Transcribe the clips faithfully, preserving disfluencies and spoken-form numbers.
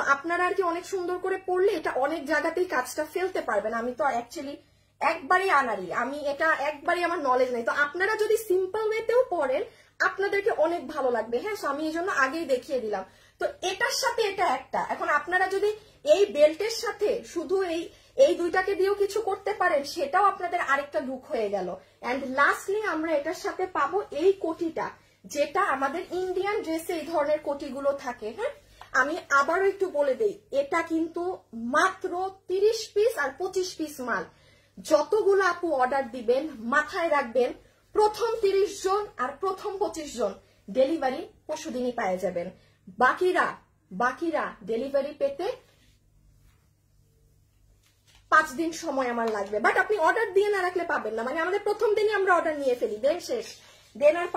আপনারা আর কি অনেক সুন্দর করে পরলে এটা অনেক জায়গাতেই কাজটা ফেলতে পারবেন। আমি তো অ্যাকচুয়ালি একবারই আনারি, আমি এটা একবারই আমার নলেজ নেই। তো আপনারা যদি সিম্পল ওয়েতেও পরেন আপনাদেরকে অনেক ভালো লাগবে। হ্যাঁ, আমি এই জন্য আগেই দেখিয়ে দিলাম। তো এটার সাথে এটা একটা, এখন আপনারা যদি এই বেল্টের সাথে শুধু এই এই দুইটাকে দিয়েও কিছু করতে পারেন সেটাও আপনাদের আরেকটা লুক হয়ে গেল। এন্ড লাস্টলি আমরা এটার সাথে পাবো এই কোটিটা, যেটা আমাদের ইন্ডিয়ান ড্রেসে এই ধরনের কোটিগুলো থাকে। হ্যাঁ, আমি আবারও একটু বলে দেই, এটা কিন্তু মাত্র তিরিশ পিস আর পঁচিশ পিস মাল। যতগুলো আপু অর্ডার দিবেন মাথায় রাখবেন, প্রথম তিরিশ জন আর প্রথম পঁচিশ জন ডেলিভারি পরশুদিনই পেয়ে যাবেন। বাকিরা বাকিরা ডেলিভারি পেতে পাঁচ দিন সময় আমার লাগবে। বাট আপনি অর্ডার দিয়ে না রাখলে পাবেন না, মানে আমাদের প্রথম দিনই আমরা অর্ডার নিয়ে ফেলি, দেন শেষ, দেন আর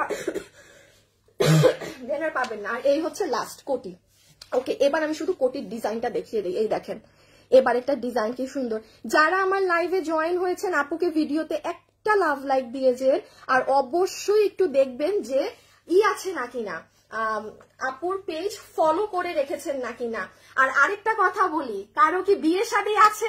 দেন আর পাবেন না। আর এই হচ্ছে লাস্ট কোটি। ওকে, এবার আমি শুধু কোটির ডিজাইনটা দেখিয়ে দিই। এই দেখেন এবার একটা ডিজাইন কি সুন্দর। যারা আমার লাইভে জয়েন হয়েছেন আপুকে ভিডিওতে একটা লাভ লাইক দিয়েছে, আর অবশ্যই একটু দেখবেন যে ই আছে নাকি না, আপুর পেজ ফলো করে রেখেছেন নাকি না। আর আরেকটা কথা বলি, কারো কি বিয়ে শাদী আছে?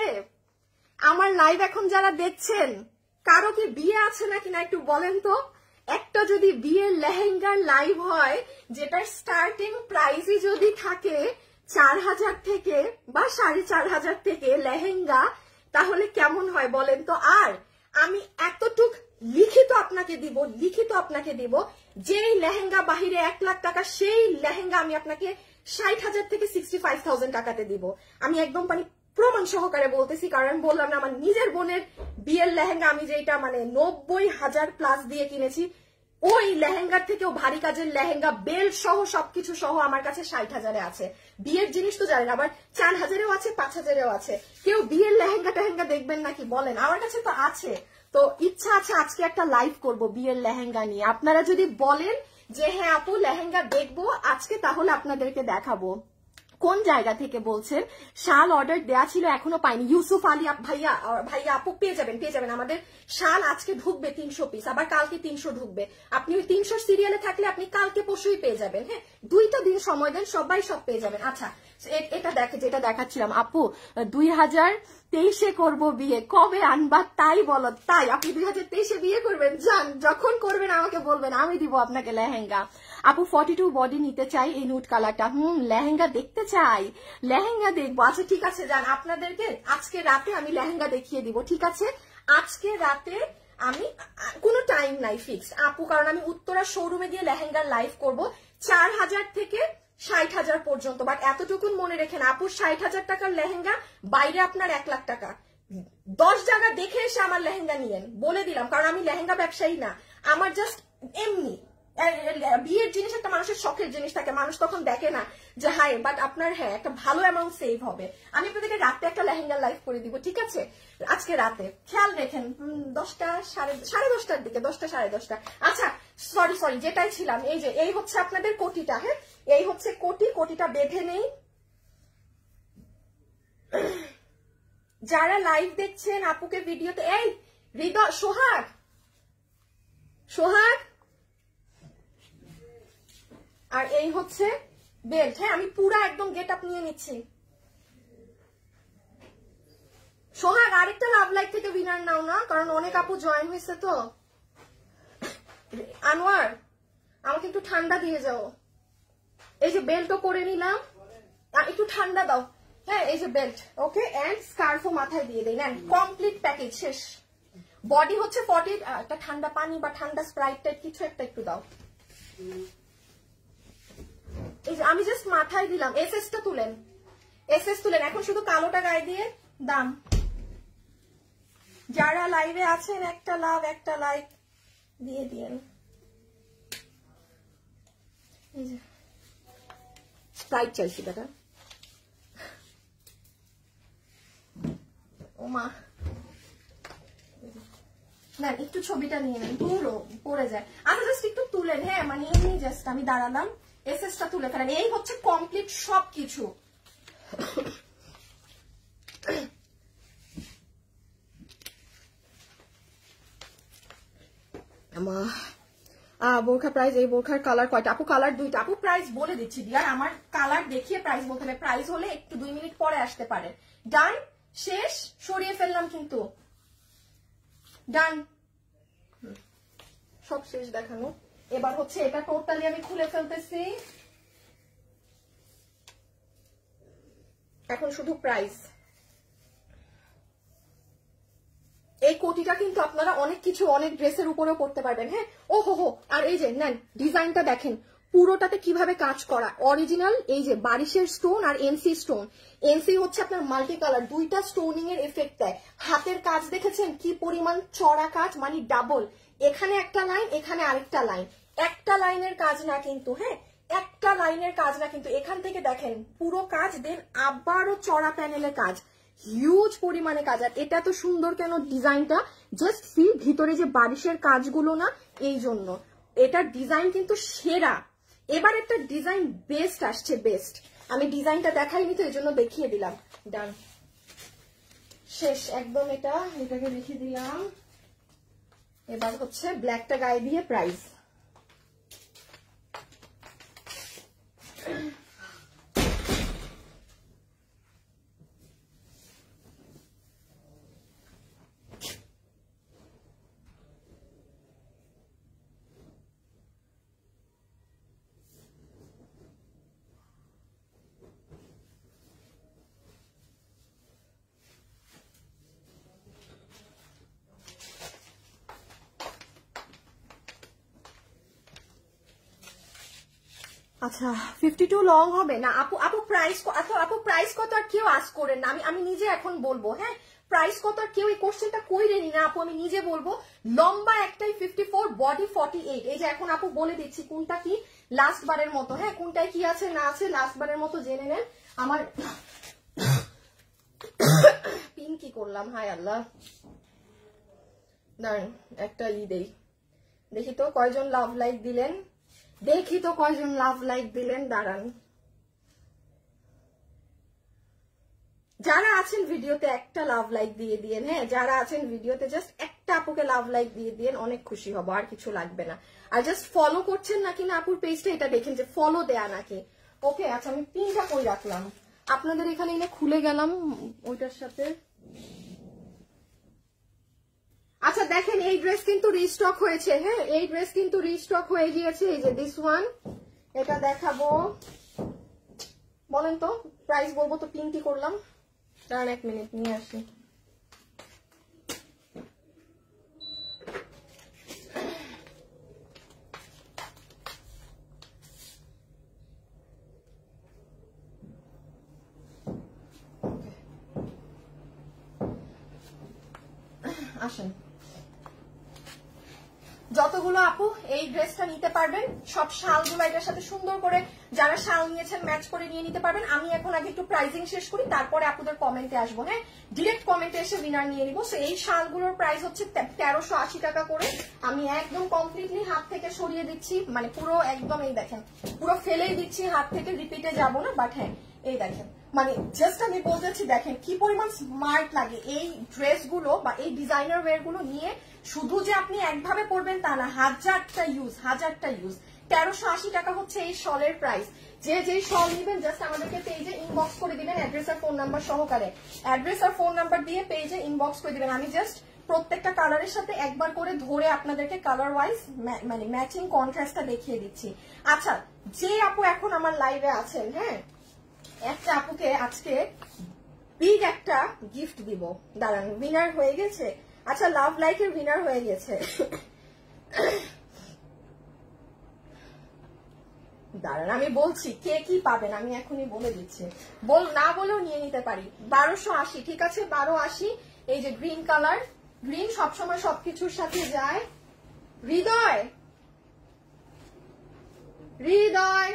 আমার লাইভ এখন যারা দেখছেন কারো কি বিয়ে আছে নাকি না একটু বলেন তো। একটা যদি বিয়ের লেহেঙ্গার লাইভ হয় যেটার স্টার্টিং প্রাইসই যদি থাকে চার হাজার থেকে বা সাড়ে চার হাজার থেকে লেহেঙ্গা, তাহলে কেমন হয় বলেন তো। আর আমি এতটুক লিখিত আপনাকে দিব, লিখিত আপনাকে দিব, যেই লেহেঙ্গা বাহিরে এক লাখ টাকা সেই লেহেঙ্গা আমি আপনাকে ষাট হাজার থেকে সিক্সটি ফাইভ থাউজেন্ড টাকাতে দিব। আমি একদম মানে প্রমাণ সহকারে বলতেছি, কারণ বললাম না আমার নিজের বোনের বিয়ের লেহেঙ্গা আমি যেটা মানে নব্বই হাজার প্লাস দিয়ে কিনেছি, ওই লেহেঙ্গার থেকেও ভারী কাজের লেহেঙ্গা বেল্ট সহ সবকিছু সহ আমার কাছে ষাট হাজারে আছে। বিয়ের জিনিস তো জানেন, আবার চার হাজারেও আছে, পাঁচ হাজারেও আছে। কেউ বিয়ের লেহেঙ্গা টেহেঙ্গা দেখবেন নাকি বলেন? আমার কাছে তো আছে। তো ইচ্ছা আছে আজকে একটা লাইভ করব বিয়ের লেহেঙ্গা নিয়ে। আপনারা যদি বলেন যে হ্যাঁ আপু লেহেঙ্গা দেখবো আজকে, তাহলে আপনাদেরকে দেখাবো। কোন জায়গা থেকে বলছেন? শাল অর্ডার দেয়া ছিল এখনো পাইনি। ইউসুফ আলী ভাইয়া, ভাইয়া আপু পেয়ে যাবেন, পেয়ে যাবেন। আমাদের শাল আজকে ঢুকবে তিনশো পিস, আবার কালকে তিনশো ঢুকবে। আপনি ওই তিনশো সিরিয়ালে থাকলে আপনি কালকে পরশুই পেয়ে যাবেন। হ্যাঁ, দুইটা দিন সময় দেন, সবাই সব পেয়ে যাবেন। আচ্ছা, এটা দেখে যেটা দেখাচ্ছিলাম, আপু দুই হাজার তেইশে করবো বিয়ে, কবে আনবা তাই বলো। তাই আপনি দুই হাজার তেইশে বিয়ে করবেন? যান, যখন করবেন আমাকে বলবেন, আমি দিব আপনাকে লেহেঙ্গা। আপু ফর্টি টু বডি নিতে চাই এই নুট কালারটা। হুম, লেহেঙ্গা দেখতে চাই, লেহেঙ্গা দেখবো। আচ্ছা ঠিক আছে, যান, আপনাদেরকে আজকে রাতে আমি লেহেঙ্গা দেখিয়ে দিব। ঠিক আছে, আজকে রাতে আমি কোনো টাইম নাই ফিক্সড আপু, কারণ আমি উত্তরা শোরুমে গিয়ে লেহেঙ্গার লাইভ করব চার হাজার থেকে ষাট হাজার পর্যন্ত। বাট এতটুকুন মনে রেখেন, আপুর ষাট হাজার টাকার লেহেঙ্গা বাইরে আপনার এক লাখ টাকা। দশ জায়গা দেখে এসে আমার লেহেঙ্গা নিয়েন, বলে দিলাম, কারণ আমি লেহেঙ্গা ব্যবসায়ী না। আমার জাস্ট এমনি বিয়ের জিনিস একটা মানুষের শখের জিনিস থাকে, মানুষ তখন দেখে না যে হাই, বাট আপনার হ্যাঁ একটা ভালো অ্যামাউন্ট সেভ হবে। আমি আপনাদেরকে রাতে একটা লেহেঙ্গা লাইভ করে দিব। ঠিক আছে, আজকে রাতে খেয়াল রেখেন, দশটা সাড়ে সাড়ে দশটার দিকে, দশটা সাড়ে দশটা। আচ্ছা সরি সরি যেটাই ছিলাম, এই যে এই হচ্ছে আপনাদের কোটিটা। হ্যাঁ, এই হচ্ছে কোটি, কোটিটা বেঁধে নেই। যারা লাইভ দেখছেন আপুকে ভিডিওতে, এই হৃদয়, সোহাগ সোহাগ আর এই হচ্ছে বেল্ট। হ্যাঁ, আমি পুরা একদম গেট আপ নিয়ে নিচ্ছি। সোহাগ আরেকটা লাভ লাইক থেকে উইনার নাও না, কারণ অনেক আপু জয়েন হয়েছে। তো আনোয়ার আমাকে একটু ঠান্ডা দিয়ে যাও। এই যে বেল্টও করে নিলাম, একটু ঠান্ডা দাও। হ্যাঁ, এই যে বেল্ট, ওকে, এন্ড স্কার্ফও মাথায় দিয়ে দেই। নেন, কমপ্লিট প্যাকেজ শেষ। বডি হচ্ছে ফর্টি। একটা ঠান্ডা পানি বা ঠান্ডা স্প্রাইট টাইপ কিছু একটা একটু দাও। এই যে আমি জাস্ট মাথায় দিলাম। এস এস টা তুলেন, এস এস তুলেন। এখন শুধু কালোটা গায়ে দিয়ে দাম। যারা লাইভে আছেন একটা লাভ একটা লাইক দিয়ে দিয়েন। স্প্রাইট চাইছি দাদা। ও মা, না একটু ছবিটা নিয়ে নেন, পুরো পড়ে যায়। আচ্ছা জাস্ট একটু তুলেন। হ্যাঁ, মানে এমনি জাস্ট আমি দাঁড়ালাম, এস এস টা তুলে ফেলেন। এই হচ্ছে কমপ্লিট সবকিছু। বোরখা প্রাইস, এই বোরখার কালার কয়টা আপু? কালার দুইটা আপু। প্রাইস বলে দিচ্ছি ডিয়ার, আমার কালার দেখিয়ে প্রাইস বলতে হবে, প্রাইস হলে একটু দুই মিনিট পরে আসতে পারে। ডান, শেষ, সরিয়ে ফেললাম কিন্তু, ডান, সব শেষ দেখানো। এবার হচ্ছে এটা টোটালি আমি খুলে ফেলতেছি, এখন শুধু প্রাইস। এই কোটিটা কিন্তু আপনারা অনেক কিছু, অনেক ড্রেসের উপরেও পড়তে পারবেন। হ্যাঁ, ও হো হো, আর এই যে নেন ডিজাইনটা দেখেন পুরোটাতে কিভাবে কাজ করা, অরিজিনাল এই যে বারিশের স্টোন আর এনসি স্টোন। এনসি হচ্ছে আপনার মাল্টি কালার, দুইটা স্টোনিং এর এফেক্ট দেয়। হাতের কাজ দেখেছেন কি পরিমাণ চড়া কাজ, মানে ডাবল, এখানে একটা লাইন, এখানে আরেকটা লাইন, একটা লাইনের কাজ না কিন্তু, হ্যাঁ একটা লাইনের কাজ না কিন্তু, এখান থেকে দেখেন পুরো কাজ, দেন আবারও চড়া প্যানেলের কাজ, হিউজ পরিমাণে কাজ। আর এটা তো সুন্দর কেন ডিজাইনটা, জাস্ট ফি ভিতরে যে বারিশের কাজগুলো না, এই জন্য এটার ডিজাইন কিন্তু সেরা। এবার একটা ডিজাইন বেস্ট আসছে, বেস্ট। আমি ডিজাইনটা দেখাইনি তো এই জন্য দেখিয়ে দিলাম। ডান, শেষ একদম। এটা এটাকে রেখে দিলাম। এবার হচ্ছে ব্ল্যাকটা গায়ে দিয়ে প্রাইস। আচ্ছা, ফিফটি টু লং হবে না আপু? আপু প্রাইস আচ্ছা আপু প্রাইস কত আর কেউ আস্ক করেন না, আমি আমি নিজে এখন বলবো। হ্যাঁ, প্রাইস কত আর কেউ এই কোশ্চেনটা কইরেনি না আপু, আমি নিজে বলবো। লম্বা একটাই fifty four, body forty eight. এই যে এখন আপু বলে দিচ্ছি কোনটা কি লাস্ট বারের মতো। হ্যাঁ, কোনটায় কি আছে না আছে লাস্ট বারের মতো জেনে নেন। আমার পিন কি করলাম, হায় আল্লাহ, দাঁড়ান একটা ই দেই, দেখি তো কয়জন লাভ লাইক দিলেন, দেখি তো কয়জন লাভ লাইক দিলেন, দাঁড়ান। যারা আছেন ভিডিওতে একটা লাভ লাইক দিয়ে দিয়েন। হ্যাঁ, যারা আছেন ভিডিওতে জাস্ট একটা আপুকে লাভ লাইক দিয়ে দিয়েন, অনেক খুশি হব, আর কিছু লাগবে না। আর জাস্ট ফলো করছেন নাকি না আপুর পেজটা এটা দেখেন যে ফলো দেয়া নাকি। ওকে, আচ্ছা আমি পিনটা কই রাখলাম, আপনাদের এখানে এনে খুলে গেলাম ওইটার সাথে। আচ্ছা দেখেন এই ড্রেস কিন্তু রিস্টক হয়েছে। হ্যাঁ, এই ড্রেস কিন্তু রিস্টক হয়ে গিয়েছে। এই যে দিস ওয়ান, এটা দেখাবো। বলেন তো প্রাইস বলবো তো পিন কি করলাম, দাঁড়ান এক মিনিট নিয়ে আসি। আসেন, যতগুলো আপু এই ড্রেসটা নিতে পারবেন সব শালগুলো এটার সাথে সুন্দর করে, যারা শাল নিয়েছেন ম্যাচ করে নিয়ে নিতে পারবেন। আমি এখন আগে একটু প্রাইসিং শেষ করি, তারপরে আপুদের কমেন্টে আসবো। হ্যাঁ, ডিরেক্ট কমেন্টে এসে উইনার নিয়ে নিবো। সো এই শালগুলোর প্রাইস হচ্ছে তেরোশো আশি টাকা করে। আমি একদম কমপ্লিটলি হাত থেকে সরিয়ে দিচ্ছি, মানে পুরো একদম এই দেখেন পুরো ফেলেই দিচ্ছি হাত থেকে, রিপিটে যাবো না। বাট হ্যাঁ এই দেখেন, মানে জাস্ট আমি বলতেছি দেখেন কি পরিমাণ স্মার্ট লাগে এই ড্রেসগুলো বা এই ডিজাইনার ওয়্যার গুলো নিয়ে। শুধু যে আপনি একভাবে পরবেন তা না, হাজারটা ইউজ, হাজারটা ইউজ। তেরোশো আশি টাকা হচ্ছে এই শলের প্রাইস। যে যে শল নিবেন জাস্ট আমাদেরকে পেজে ইনবক্স করে দিবেন অ্যাড্রেস আর ফোন নাম্বার সহকারে, অ্যাড্রেস আর ফোন নাম্বার দিয়ে পেজে ইনবক্স করে দিবেন। আমি জাস্ট প্রত্যেকটা কালারের সাথে একবার করে ধরে আপনাদেরকে কালার ওয়াইজ মানে ম্যাচিং কন্ট্রাস্টটা দেখিয়ে দিচ্ছি। আচ্ছা, যে আপু এখন আমার লাইভে আছেন, হ্যাঁ একটা আপুকে আজকে বিগ একটা গিফট দিব। দাঁড়ান, উইনার হয়ে গেছে। আচ্ছা, লাভ লাইকের উইনার হয়ে গেছে। দাঁড়ান আমি বলছি কে কি পাবেন, আমি এখনই বলে দিচ্ছি, বল না বলেও নিয়ে নিতে পারি। বারোশো আশি, ঠিক আছে, বারো আশি। এই যে গ্রিন কালার, গ্রিন সবসময় সবকিছুর সাথে যায়। হৃদয়, হৃদয়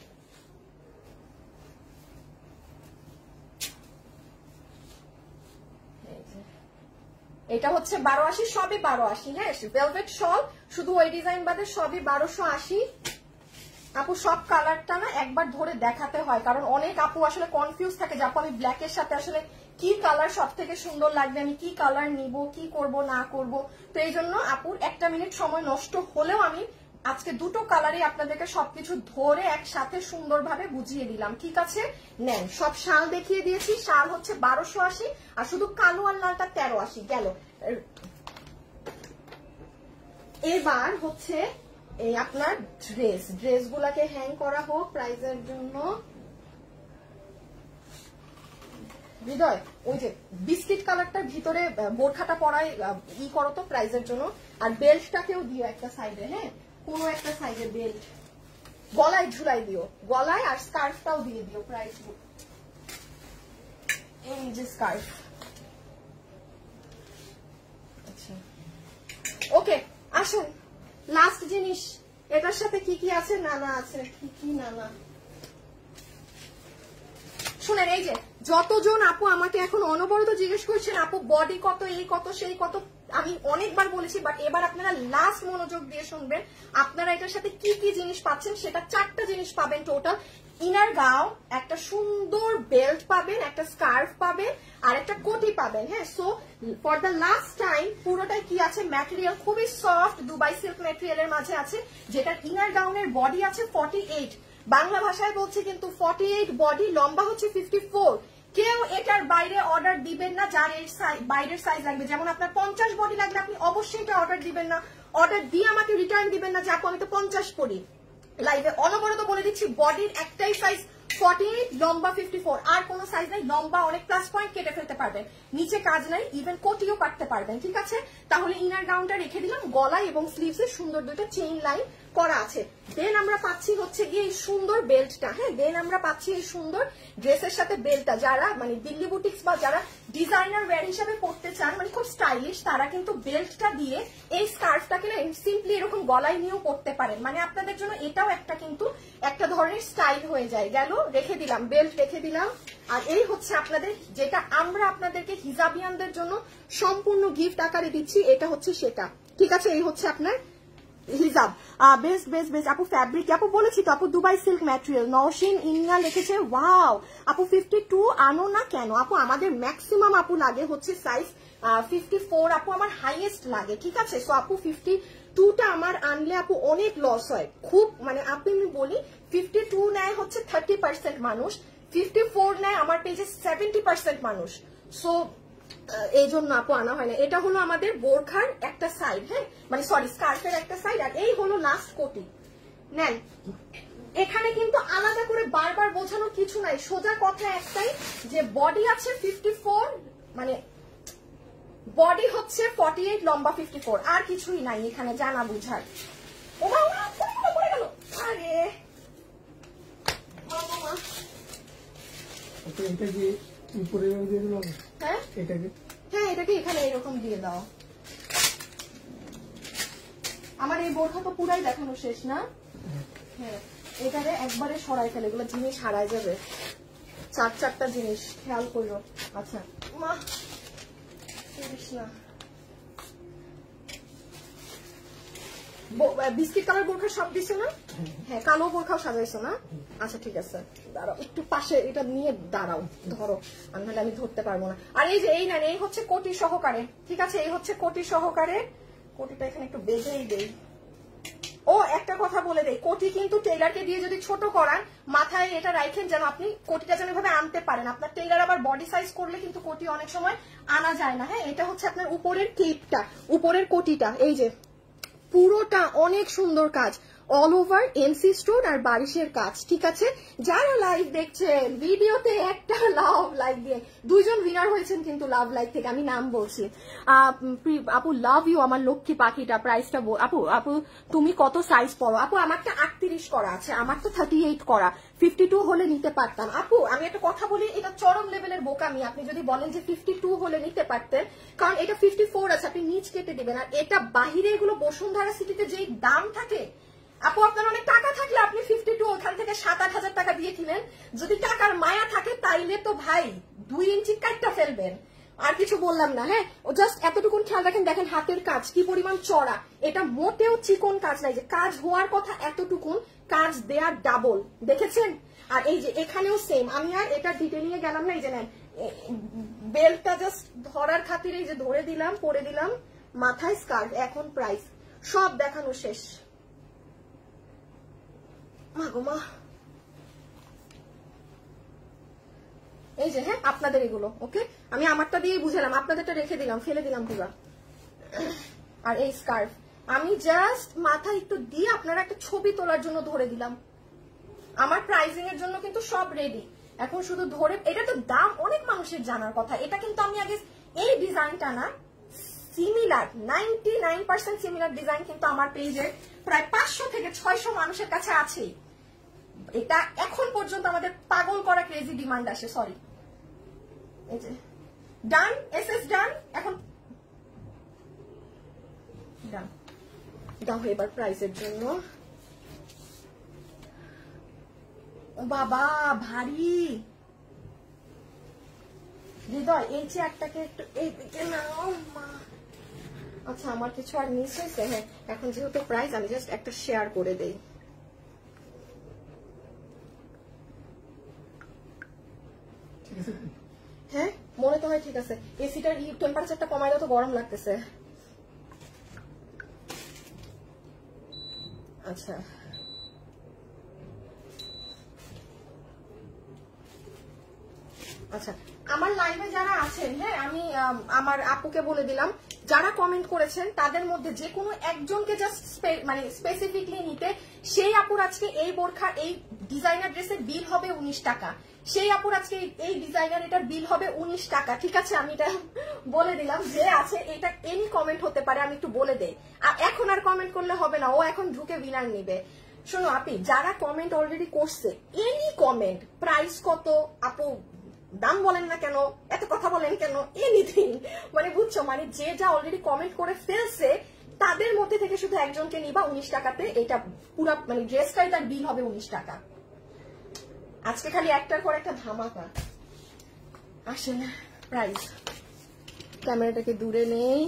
এটা হচ্ছে বারো আশি, সবই বারো আশি। হ্যাঁ, ভেলভেট শল, শুধু ওই ডিজাইন বাদে সবই বারোশো আশি। আপু সব কালারটা না একবার ধরে দেখাতে হয়, কারণ অনেক আপু আসলে কনফিউজ থাকে যে আপু আমি ব্ল্যাকের সাথে আসলে কি কালার সব থেকে সুন্দর লাগবে, আমি কি কালার নিব, কি করব না করব। তো এই জন্য আপুর একটা মিনিট সময় নষ্ট হলেও আমি আজকে দুটো কালারই আপনাদেরকে সবকিছু ধরে একসাথে সুন্দরভাবে বুঝিয়ে দিলাম, ঠিক আছে? নেন, সব শাল দেখিয়ে দিয়েছি। শাল হচ্ছে বারোশো আশি, আর শুধু কালো আর লালটা তেরো আশি গেল। এবার হচ্ছে এই আপনার ড্রেস, ড্রেস গুলাকে হ্যাং করা হোক প্রাইজের জন্য। হৃদয়, ওই যে বিস্কিট কালারটার ভিতরে বোরখাটা পরায় ই করো তো প্রাইজের জন্য। আর বেল্টটাকেও দিও একটা সাইডে, হ্যাঁ, কোনো একটা সাইডে বেল্ট গলায় ঝুলাই দিও, গলায়, আর স্কার্ফটাও দিয়ে দিও প্রাইস। এই যে স্কার্ফ। আচ্ছা, ওকে, আসুন লাস্ট জিনিস, এটার সাথে কি কি আছে? নানা আছে। কি কি নানা? শুনেন, এই যে যতজন আপু আমাকে এখন অনবরত জিজ্ঞেস করছেন আপু বডি কত, এই কত, সেই কত, আমি অনেকবার বলেছি, বাট এবার আপনারা লাস্ট মনোযোগ দিয়ে শুনবেন। আপনারা এটার সাথে কি কি জিনিস পাচ্ছেন, সেটা চারটা জিনিস পাবেন টোটাল। ইনার গাউন, একটা সুন্দর বেল্ট পাবেন, একটা স্কার্ফ পাবেন, আর একটা কোটি পাবেন, হ্যাঁ। So for the last time পুরোটাই কি আছে? ম্যাটেরিয়াল খুবই সফট দুবাই সিল্ক ম্যাটেরিয়ালের মাঝে আছে, যেটার ইনার গাউনের বডি আছে ফর্টি এইট, বাংলা ভাষায় বলছি কিন্তু ফর্টি এইট বডি, লম্বা হচ্ছে ফিফটি ফোর। কেউ এটার বাইরে অর্ডার দিবেন না যার এর বাইরের সাইজ লাগবে। যেমন আপনার পঞ্চাশ বডি লাগলে আপনি অবশ্যই এটা অর্ডার দিবেন না, অর্ডার দিয়ে আমাকে রিটার্ন দিবেন না যে আপু আমি তো পঞ্চাশ পড়ি। লাইভে অনবরত বলে দিচ্ছি, বডির একটাই সাইজ ফর্টি এইট, লম্বা ফিফটি ফোর, আর কোনো সাইজ নাই। লম্বা অনেক প্লাস পয়েন্ট কেটে ফেলতে পারবেন, নিচে কাজ নাই, ইভেন কোটিও কাটতে পারবেন, ঠিক আছে? তাহলে ইনার গাউনটা রেখে দিলাম, গলায় এবং স্লিভসে সুন্দর দুটো চেইন লাইন করা আছে। দেন আমরা পাচ্ছি হচ্ছে গিয়ে এই সুন্দর বেল্টটা, হ্যাঁ, দেন আমরা পাচ্ছি এই সুন্দর ড্রেসের সাথে বেল্টটা। যারা মানে দিল্লি বুটিক্স বা যারা ডিজাইনার ওয়্যার হিসেবে পড়তে চান, মানে খুব স্টাইলিশ, তারা কিন্তু বেল্টটা দিয়ে এই স্কার্ফটাকে না সিম্পলি এরকম গলায় নিয়েও পড়তে পারেন। মানে আপনাদের জন্য এটাও একটা কিন্তু একটা ধরনের স্টাইল হয়ে যায়। গেল, রেখে দিলাম, বেল্ট রেখে দিলাম। আর এই হচ্ছে আপনাদের, যেটা আমরা আপনাদেরকে হিজাবিয়ানদের জন্য সম্পূর্ণ গিফট আকারে দিচ্ছি, এটা হচ্ছে সেটা, ঠিক আছে? এই হচ্ছে আপনার হিজাব। বেস্ট বেস্ট বেস্ট আপু, ফ্যাব্রিক আপু বলেছি তো আপু, দুবাই সিল্ক ম্যাটেরিয়াল। নওশিন ইন্না লিখেছে ওয়াও আপু ফিফটি টু আনো না কেন? আপু আমাদের ম্যাক্সিমাম আপু লাগে হচ্ছে সাইজ ফিফটি ফোর, আপু আমার হাইয়েস্ট লাগে, ঠিক আছে? সো আপু ফিফটি টুটা আমার আনলে আপু অনেক লস হয়, খুব মানে আপনি আমি বলি ফিফটি টু নেয় হচ্ছে থার্টি পার্সেন্ট মানুষ, ফিফটি ফোর নেয় আমার পেজে সেভেন্টি পার্সেন্ট মানুষ। সো এই জন্য আপু আনা হয় না। এটা হলো আমাদের বোরখার একটা সাইড, হ্যাঁ, মানে সরি স্কার্ফের একটা সাইড, আর এই হলো লাস্ট কোটি। নেন, এখানে কিন্তু আলাদা করে বারবার বোঝানোর কিছু নাই, সোজা কথা একটাই যে বডি আছে ফিফটি ফোর, মানে বডি হচ্ছে ফর্টি এইট, লম্বা ফিফটি ফোর, আর কিছুই নাই এখানে জানা বুঝার। ও মা, পড়ে গেল, আরে হ্যাঁ হ্যাঁ এটাকে এখানে এরকম দিয়ে দাও। আমার এই বোরখা তো পুরাই দেখানো শেষ না? হ্যাঁ, এটারে একবারে সরাই ফেলে, এগুলো জিনিস হারাই যাবে, চার চারটা জিনিস খেয়াল করো। আচ্ছা মা না, বিস্কিট কালার বোরখা সব দিছো না? হ্যাঁ, কালো বোরখাও সাজাইছো না? আচ্ছা ঠিক আছে, দাঁড়াও একটু পাশে এটা নিয়ে দাঁড়াও, ধরো, আর নাহলে আমি ধরতে পারবো না। আর এই যে এই না, এই হচ্ছে কোটি সহকারে, ঠিক আছে? এই হচ্ছে কোটি সহকারে। কোটিটা এখানে একটু বেঁধেই দেই। ও একটা কথা বলে দেই, কোটি কিন্তু টেইলারকে দিয়ে যদি ছোট করান, মাথায় এটা রাখেন যেন আপনি কোটিটা যেন এভাবে আনতে পারেন। আপনার টেইলার আবার বডি সাইজ করলে কিন্তু কোটি অনেক সময় আনা যায় না, হ্যাঁ। এটা হচ্ছে আপনার উপরের ক্লিপটা, উপরের কোটিটা, এই যে পুরোটা অনেক সুন্দর কাজ, অল ওভার এমসি স্টোন আর বারিশের কাজ, ঠিক আছে? যারা লাইভ দেখছেন ভিডিওতে একটা লাভ লাইক দিয়ে, দুইজন উইনার হয়েছেন কিন্তু লাভ লাইক থেকে, আমি নাম বলছি। আপু লাভ ইউ আমার লক্ষ্মী পাখিটা, প্রাইসটা আপু, আপু তুমি কত সাইজ পড়ো? আপু আমারটা আটত্রিশ করা আছে, আমার তো থার্টি এইট করা, ফিফটি টু হলে নিতে পারতাম। আপু আমি একটা কথা বলি, এটা চরম লেভেলের বোকামি আপনি যদি বলেন যে ফিফটি টু হলে নিতে পারতেন, কারণ এটা ফিফটি ফোর আছে, আপনি নিচ কেটে দিবেন। আর এটা বাহিরে এগুলো বসুন্ধরা সিটিতে যেই দাম থাকে, আপু আপনার অনেক টাকা থাকলে আপনি ফিফটি টু ওখান থেকে সাত আট হাজার টাকা দিয়ে কিনেন। যদি টাকার মায়া থাকে তাইলে তো ভাই দুই ইঞ্চি কাটটা ফেলবেন। আর কিছু বললাম না, হ্যাঁ, ও জাস্ট এতটুকুন খেয়াল রাখেন। দেখেন হাতের কাজ কি পরিমাণ চড়া, এটা মোটেও চিকন কাজ নাই, যে কাজ হওয়ার কথা এতটুকুন, কাজ দেয়ার ডাবল, দেখেছেন? আর এই যে এখানেও সেম, আমি আর এটা ডিটেলিং এ গেলাম না, এই যে নেন বেল্টটা জাস্ট ধরার খাতিরে এই যে ধরে দিলাম, পরে দিলাম, মাথায় স্কার্ফ। এখন প্রাইস সব দেখানো শেষ, মা গো মা, এই যে হ্যাঁ আপনাদের এগুলো ওকে, আমি আমারটা দিয়েই বুঝালাম, আপনাদেরটা রেখে দিলাম, ফেলে দিলাম পুরো। আর এই স্কার্ফ আমি জাস্ট মাথা একটু দিয়ে আপনারা একটা ছবি তোলার জন্য ধরে দিলাম। আমার প্রাইজিং এর জন্য কিন্তু সব রেডি, এখন শুধু ধরে, এটা তো দাম অনেক মানুষের জানার কথা। এটা কিন্তু আমি আগে এই ডিজাইনটা না, similar ninety nine percent similar design কিন্তু আমার পেজে প্রায় পাঁচশো থেকে ছয়শো মানুষের কাছে আছে। এটা এখন পর্যন্ত আমাদের পাগল করা ক্রেজি ডিমান্ড আসে। সরি, এই যে ডান, এস এস ডান, এখন ডান দাও এবার প্রাইসের জন্য। বাবা ভারী হৃদয়, এই চেয়ারটাকে একটু এইদিকে নাও মা। আচ্ছা আমার কিছু আর মিস হয়েছে? হ্যাঁ, এখন যেহেতু প্রাইস আমি জাস্ট একটা শেয়ার করে দেই। হ্যাঁ মনে তো হয় ঠিক আছে। এসিটার টেম্পারেচারটা কমাই দাও তো, গরম লাগতেছে। আচ্ছা আচ্ছা আমার লাইভে যারা আছেন, হ্যাঁ আমি আমার আপুকে বলে দিলাম, যারা কমেন্ট করেছেন তাদের মধ্যে যে কোনো একজনকে জাস্ট মানে স্পেসিফিকলি নিতে, সেই আপুর আজকে এই বোরখা এই ডিজাইনার ড্রেসের বিল হবে উনিশ টাকা। সেই আপুর আজকে এই ডিজাইনার এটার বিল হবে উনিশ টাকা। ঠিক আছে, আমি এটা বলে দিলাম। যে আছে এটা এনি কমেন্ট হতে পারে, আমি একটু বলে দেই। এখন আর কমেন্ট করলে হবে না, ও এখন ঢুকে উইনার নিবে। শোনো আপনি, যারা কমেন্ট অলরেডি করছে, এনি কমেন্ট, প্রাইস কত, আপু দাম বলেন না কেন, এত কথা বলেন কেন, এনিথিং, মানে বুঝছো, মানে যে যা অলরেডি কমেন্ট করে ফেলছে তাদের মধ্যে থেকে শুধু একজনকে নিবা উনিশ টাকাতে। এটা পুরো মানে ড্রেসটাই তার বিল হবে উনিশ টাকা। আজকে খালি একটার পর একটা ধামাকা। আসেন প্রাইস, ক্যামেরাটাকে দূরে নেই।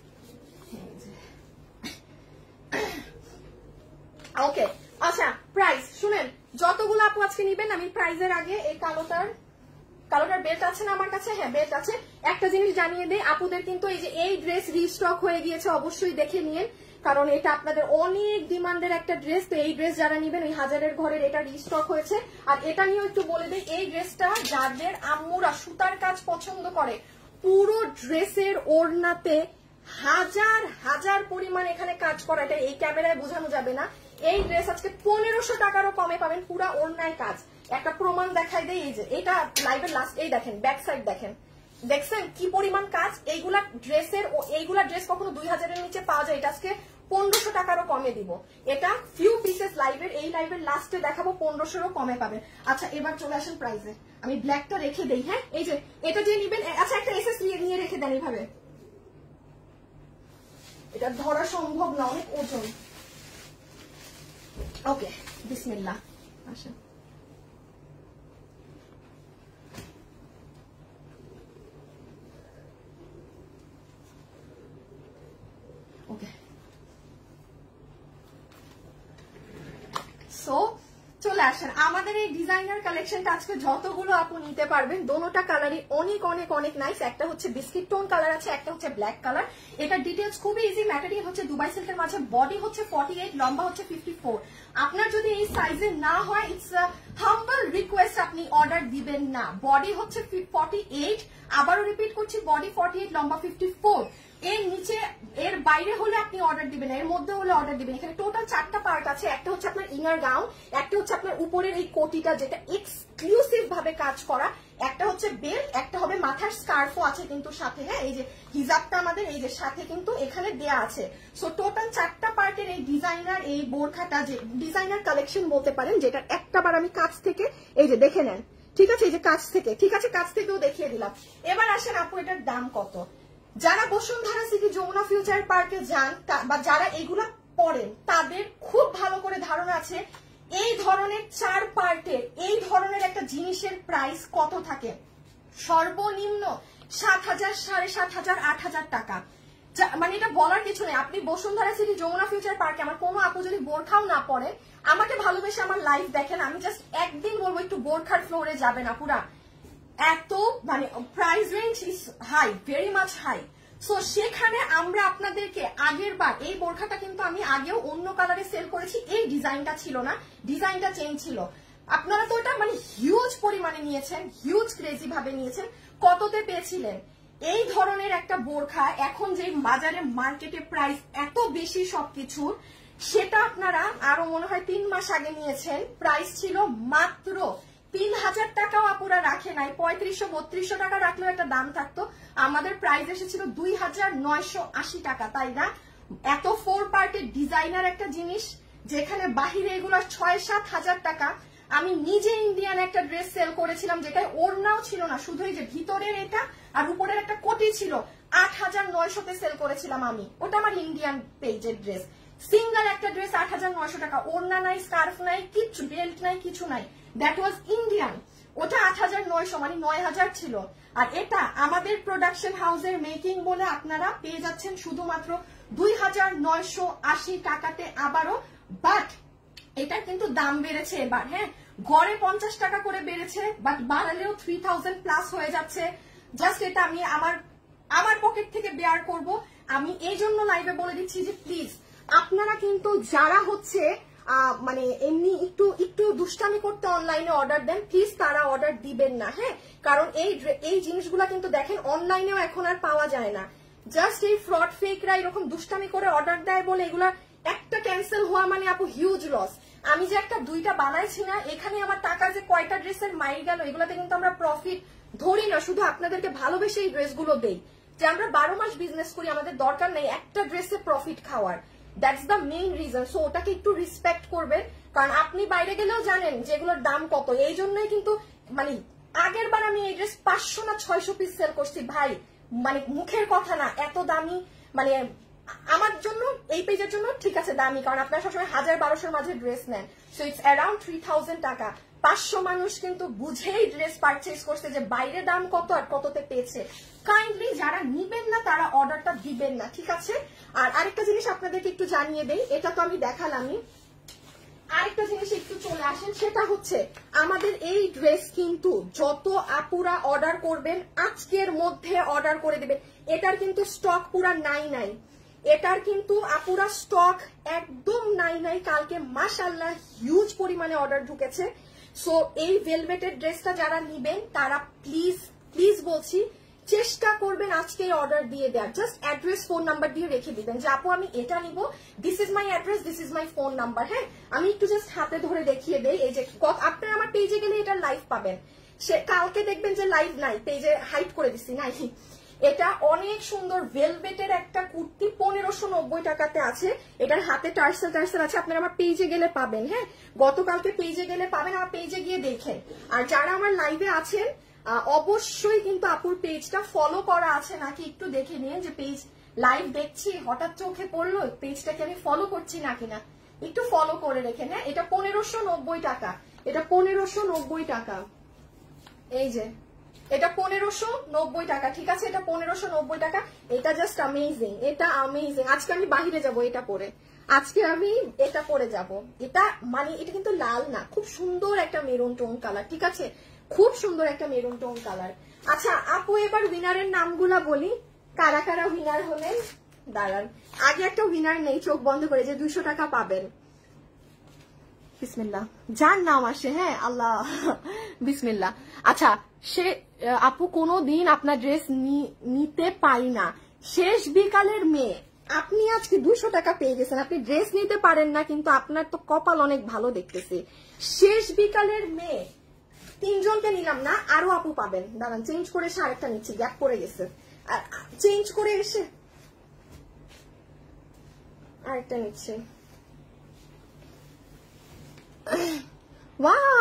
ওকে আচ্ছা প্রাইস শুনেন, যতগুলো আপু আজকে নিবেন, আমি প্রাইজের আগে এই কালোটার কালোটার বেল্ট আছে না আমার কাছে? হ্যাঁ বেল্ট আছে। একটা জিনিস জানিয়ে দেই, আপুদের কিন্তু এই যে এই ড্রেস রিস্টক হয়ে গিয়েছে, অবশ্যই দেখে নিন, কারণ এটা আপনাদের অনেক ডিমান্ডের একটা ড্রেস। তো এই ড্রেস যারা নিবেন, ওই হাজারের ঘরের এটা রিস্টক হয়েছে। আর এটা নিয়েও একটু বলে দিই, এই ড্রেসটা যাদের আম্মুরা সুতার কাজ পছন্দ করে, পুরো ড্রেসের ওড়নাতে হাজার হাজার পরিমাণ এখানে কাজ করা, এটা এই ক্যামেরায় বোঝানো যাবে না। এই ড্রেস আজকে পনেরোশো টাকারও কমে পাবেন, পুরা ওড়নায় কাজ। একটা প্রমাণ দেখাই দেয়, এই যে এটা লাইভের লাস্ট, এই দেখেন ব্যাক সাইড দেখেন, দেখছেন কি পরিমাণ কাজ। এইগুলা ড্রেসের ও এইগুলা ড্রেস কখনো দুই হাজারের নিচে পাওয়া যায়, এটা আজকে পনেরোশো টাকারও কমে দিব। এটা ফিউ পিসেস লাইভের, এই লাইভের লাস্টে দেখাবো, পনেরোশোরও কমে পাবেন। আচ্ছা এবার চলে আসেন প্রাইসে, আমি ব্ল্যাকটা রেখে দেই। হ্যাঁ এই যে এটা যে নিবেন, আচ্ছা একটা এসএস নিয়ে রেখে দেন এইভাবে, এটা ধরা সম্ভব না, অনেক ওজন। ওকে বিসমিল্লাহ। আসেন ওকে, সো চলে আসেন আমাদের এই ডিজাইনার কালেকশনটা। আজকে যতগুলো আপু নিতে পারবেন, দোনোটা কালারই অনেক অনেক অনেক নাইস। একটা হচ্ছে বিস্কিট টোন কালার আছে, একটা হচ্ছে ব্ল্যাক কালার। এটা ডিটেলস খুবই ইজি। ম্যাটেরিয়াল হচ্ছে দুবাই সিল্কের মাঝে, বডি হচ্ছে ফর্টি এইট, লম্বা হচ্ছে ফিফটি ফোর। আপনার যদি এই সাইজে না হয়, ইটস হাম্বল রিকোয়েস্ট, আপনি অর্ডার দিবেন না। বডি হচ্ছে ফর্টি এইট, আবারও রিপিট করছি, বডি ফর্টি এইট, লম্বা ফিফটি ফোর। এর নিচে এর বাইরে হলে আপনি অর্ডার দিবেন, এর মধ্যে হলে অর্ডার দিবেন। এখানে টোটাল চারটা পার্ট আছে, একটা হচ্ছে আপনার ইনার গাউন, একটা হচ্ছে আপনার উপরের এই কোটিটা যেটা এক্সক্লুসিভ ভাবে কাজ করা, একটা হচ্ছে বেল্ট, একটা হবে মাথার স্কার্ফও আছে কিন্তু সাথে। হ্যাঁ এই যে হিজাবটা আমাদের এই যে সাথে কিন্তু এখানে দেয়া আছে। সো টোটাল চারটা পার্টের এই ডিজাইনার এই বোরখাটা, যে ডিজাইনার কালেকশন বলতে পারেন, যেটা একটা বার আমি কাছ থেকে এই যে দেখে নেন। ঠিক আছে, এই যে কাছ থেকে, ঠিক আছে কাছ থেকেও দেখিয়ে দিলাম। এবার আসেন আপু এটার দাম কত। যারা বসুন্ধরা সিটি যমুনা ফিউচার পার্কে যান বা যারা এগুলা পড়েন, তাদের খুব ভালো করে ধারণা আছে এই ধরনের চার পার্টের এই ধরনের একটা জিনিসের প্রাইস কত থাকে। সর্বনিম্ন সাত হাজার, সাড়ে সাত হাজার, আট হাজার টাকা। মানে এটা বলার কিছু নেই। আপনি বসুন্ধরা সিটি যমুনা ফিউচার পার্কে, আমার কোনো আপু যদি বোরখাও না পরে, আমাকে ভালোবেসে আমার লাইভ দেখেন, আমি জাস্ট একদিন বলবো একটু বোরখার ফ্লোরে যাবে না পুরা, এত মানে price range is high, very much high. So সেখানে আমরা আপনাদেরকে আগের বার এই বোরখাটা কিন্তু আমি আগেও অন্য কালারে সেল করেছি, এই ডিজাইনটা ছিল না, ডিজাইনটা চেঞ্জ ছিল। আপনারা তো এটা মানে হিউজ পরিমাণে নিয়েছেন, হিউজ ক্রেজি ভাবে নিয়েছেন। কততে পেয়েছিলেন এই ধরনের একটা বোরখা? এখন যে বাজারে মার্কেটে প্রাইস এত বেশি সবকিছুর, সেটা আপনারা আরো মনে হয় তিন মাস আগে নিয়েছেন, প্রাইস ছিল মাত্র তিন হাজার টাকাও আপুরা রাখে নাই, পঁয়ত্রিশশো বত্রিশশো টাকা রাখলেও একটা দাম থাকতো। আমাদের প্রাইস এসেছিল দুই হাজার নয়শো আশি টাকা, তাই না? এত ফোর পার্টের ডিজাইনার একটা জিনিস, যেখানে বাহিরে এগুলো ছয় সাত হাজার টাকা। আমি নিজে ইন্ডিয়ান একটা ড্রেস সেল করেছিলাম, যেটা ওড়নাও ছিল না, শুধু এই যে ভিতরের এটা আর উপরের একটা কোটি ছিল, আট হাজার নয়শোতে সেল করেছিলাম আমি। ওটা আমার ইন্ডিয়ান পেজের ড্রেস, সিঙ্গেল একটা ড্রেস আট হাজার নয়শো টাকা, ওড়না নাই, স্কার্ফ নাই, কিচ্ছু, বেল্ট নাই, কিছু নাই। দ্যাট ওয়াজ ইন্ডিয়ান, ওটা আট হাজার নয়শো মানে নয় হাজার ছিল। আর এটা আমাদের প্রোডাকশন হাউসের মেকিং বলে আপনারা পেয়ে যাচ্ছেন শুধুমাত্র দুই হাজার নয়শো আশি টাকাতে আবারও। বাট এটার কিন্তু দাম বেড়েছে এবার, হ্যাঁ, গড়ে পঞ্চাশ টাকা করে বেড়েছে, বাট বাড়ালেও থ্রি থাউজেন্ড প্লাস হয়ে যাচ্ছে। জাস্ট এটা আমি আমার আমার পকেট থেকে বেয়ার করব। আমি এই জন্য লাইভে বলে দিচ্ছি যে প্লিজ আপনারা কিন্তু যারা হচ্ছে মানে এমনি একটু একটু দুষ্টামি করতে অনলাইনে অর্ডার দেন, প্লিজ তারা অর্ডার দিবেন না, হ্যাঁ, কারণ এই এই জিনিসগুলা কিন্তু দেখেন অনলাইনেও এখন আর পাওয়া যায় না। জাস্ট এই ফ্রড ফেকরা এরকম দুষ্টামি করে অর্ডার দেয় বলে এগুলা একটা ক্যান্সেল হওয়া মানে আপু হিউজ লস। আমি যে একটা দুইটা বানাইছি না, এখানে আমার টাকা যে কয়টা ড্রেসের মাইল গেল, এগুলাতে কিন্তু আমরা প্রফিট ধরি না, শুধু আপনাদেরকে ভালোবেসে এই ড্রেসগুলো দেই। যে আমরা বারো মাস বিজনেস করি, আমাদের দরকার নেই একটা ড্রেসে প্রফিট খাওয়ার, that's the main reason. So ওটাকে একটু রেসপেক্ট করবেন, কারণ আপনি বাইরে গেলেও জানেন যেগুলোর দাম কত। এই জন্যই কিন্তু মানে আগের বার আমি এই ড্রেস পাঁচশো না ছয়শো পিস সেল করছি ভাই, মানে মুখের কথা না, এত দামি। মানে আমার জন্য এই পেজের জন্য ঠিক আছে দামি, কারণ আপনারা সবসময় হাজার বারোশোর মাঝে ড্রেস নেন, so it's around three thousand টাকা। পাঁচশো মানুষ কিন্তু বুঝেই ড্রেস পারচেজ করছে যে বাইরে দাম কত আর কততে পেয়েছে। কাইন্ডলি যারা নিবেন না তারা অর্ডারটা দিবেন না, ঠিক আছে? আর আরেকটা জিনিস আপনাদেরকে একটু জানিয়ে দেই, এটা তো আমি দেখালামই, আরেকটা জিনিস একটু চলে আসেন, সেটা হচ্ছে আমাদের এই ড্রেস কিন্তু যত আপুরা অর্ডার করবেন আজকের মধ্যে অর্ডার করে দেবেন। এটার কিন্তু স্টক পুরা নাই নাই, এটার কিন্তু আপুরা স্টক একদম নাই নাই। কালকে মাশাআল্লাহ হিউজ পরিমাণে অর্ডার ঢুকেছে। সো এই ভেলভেটের ড্রেসটা যারা নিবেন তারা প্লিজ প্লিজ বলছি চেষ্টা করবেন আজকে অর্ডার দিয়ে দেওয়ার। জাস্ট অ্যাড্রেস ফোন নাম্বার দিয়ে রেখে দিবেন যে আপু আমি এটা নিব, this is my address, this is my phone number. হ্যাঁ, আমি একটু জাস্ট হাতে ধরে দেখিয়ে দেই। এই যে আপনারা আমার পেজে গেলে এটা লাইভ পাবেন, সে কালকে দেখবেন যে লাইভ নাই, পেজে হাইড করে দিচ্ছি নাই। এটা অনেক সুন্দর ভেলভেটের একটা কুর্তি, পনেরোশো নব্বই টাকাতে আছে। এটার হাতে টার্সেল টার্সেল আছে, আপনারা আমার পেজে গেলে পাবেন। হ্যাঁ, গতকালকে পেজে গেলে পাবেন, আমার পেজে গিয়ে দেখেন। আর যারা আমার লাইভে আছেন অবশ্যই কিন্তু আপুর পেজটা ফলো করা আছে নাকি একটু দেখে নিন, যে পেজ লাইভ দেখছি হঠাৎ চোখে পড়লো পেজটাকে আমি ফলো করছি নাকি না, একটু ফলো করে রেখে। হ্যাঁ, এটা পনেরোশো নব্বই টাকা, এটা পনেরোশো নব্বই টাকা, এই যে এটা পনেরোশো নব্বই টাকা, ঠিক আছে? এটা পনেরোশো নব্বই টাকা। এটা জাস্ট অ্যামেজিং, এটা অ্যামেজিং। আজকে আমি বাহিরে যাব এটা পরে, আজকে আমি এটা পরে যাব। এটা মানে এটা কিন্তু লাল না, খুব সুন্দর একটা মেরুন টোন কালার, ঠিক আছে? খুব সুন্দর একটা মেরুন টোন কালার। আচ্ছা আপু এবার উইনারের নামগুলা বলি, কারা কারা উইনার হলেন। দাঁড়ান, আগে একটা উইনার নেই, চোখ বন্ধ করে, যে দুইশো টাকা পাবেন। বিসমিল্লাহ, যার নাম আসে, হ্যাঁ আল্লাহ বিসমিল্লাহ। আচ্ছা, সে আপু কোনো দিন আপনার ড্রেস নিতে পাই না, শেষ বিকালের মেয়ে, আপনি আজকে দুশো টাকা পেয়ে গেছেন। আপনি ড্রেস নিতে পারেন না, কিন্তু আপনার তো কপাল অনেক ভালো দেখতেছে। শেষ বিকালের মেয়ে তিনজনকে নিলাম না, আরো আপু পাবেন। দাঁড়ান, চেঞ্জ করে এসে আরেকটা নিচ্ছি, গ্যাপ পড়ে গেছে, চেঞ্জ করে এসে আরেকটা নিচ্ছি। ওয়াও,